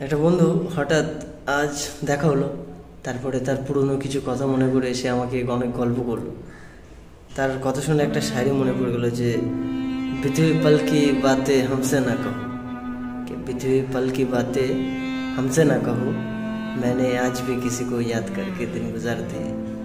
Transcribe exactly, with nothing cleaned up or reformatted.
একটা বন্ধু হঠাৎ আজ দেখা হলো। তারপরে তার পুরনো কিছু কথা মনে করে সে আমাকে অনেক গল্প করলো। তার কথা শুনে একটা শায়রি মনে পড়ে গেলো যে বিধি पल की बातें हमसे ना कहो, कि बिछुए पल की बातें हमसे ना कहो, मैंने आज भी किसी को याद करके दिन गुजारते हैं।